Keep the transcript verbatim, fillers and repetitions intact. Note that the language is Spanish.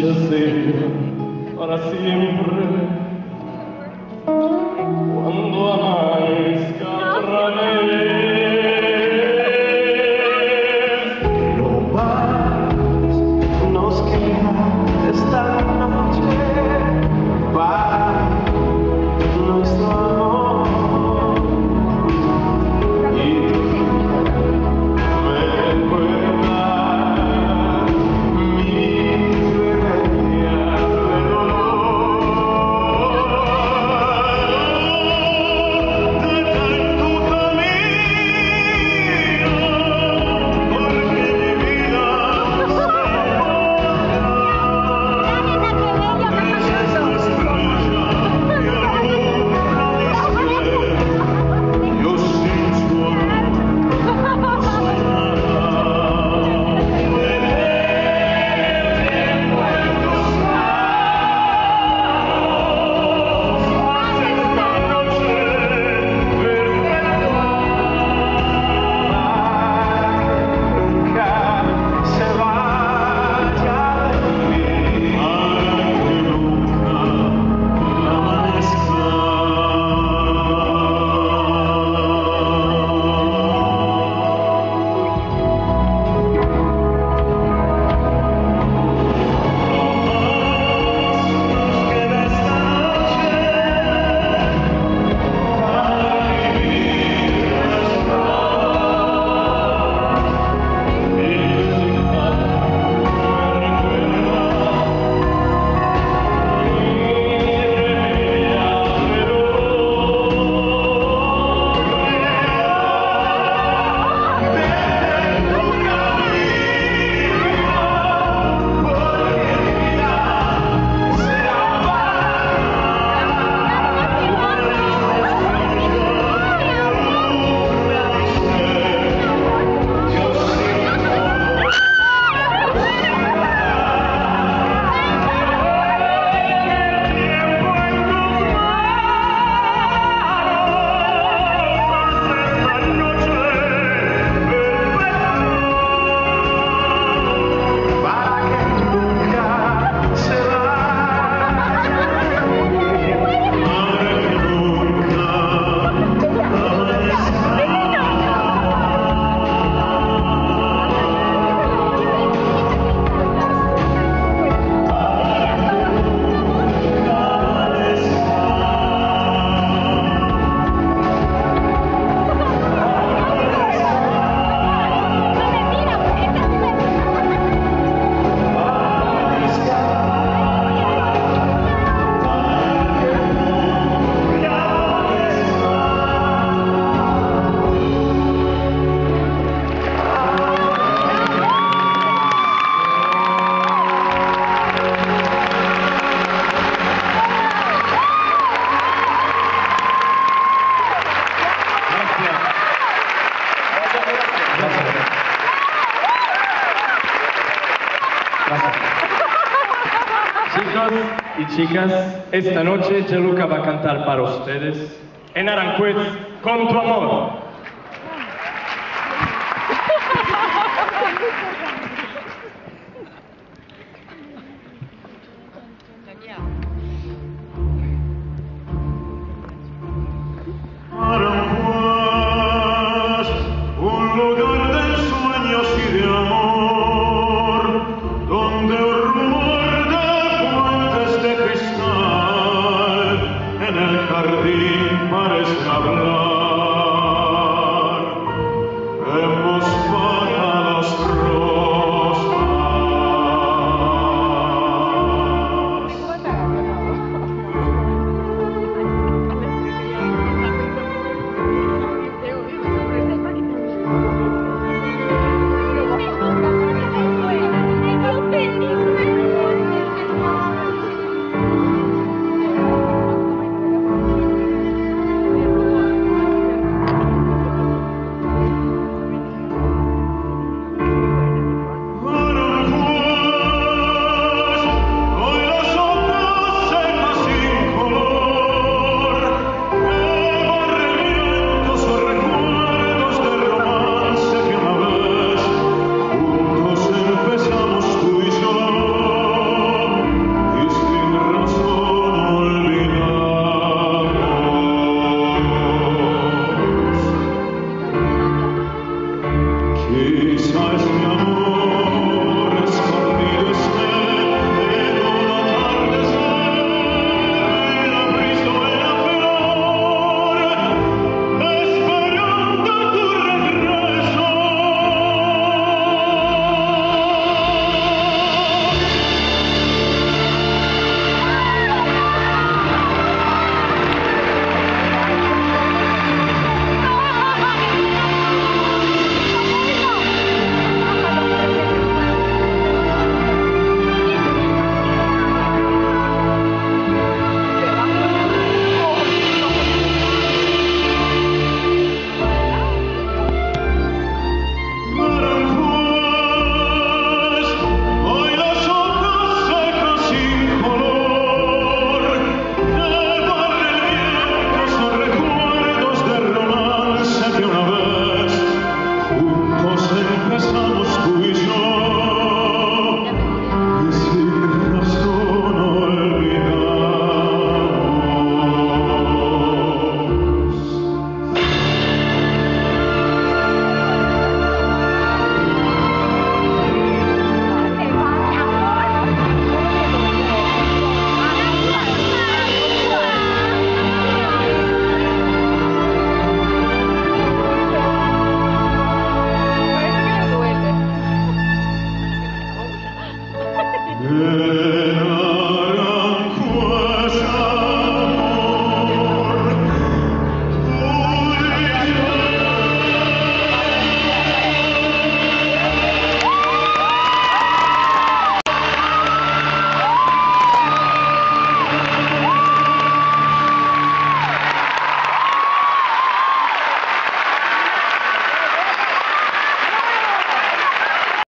dicha seria para siempre. Cuando amanezca otra vez, no más nos queda esta noche para nuestro amor. Y me recuerda mi remedia de dolor. De tanto camino, porque mi vida yo sin su amor no soy nada. En el tiempo en los manos, esta noche perpetua, para que nunca se vaya de mí, para que nunca amanezca. Chicos y chicas, esta noche Gianluca va a cantar para ustedes en Aranjuez con tu amor. Aranjuez, un lugar de sueños y de amor, donde un rumor de fuentes de cristal en el jardín parece hablar.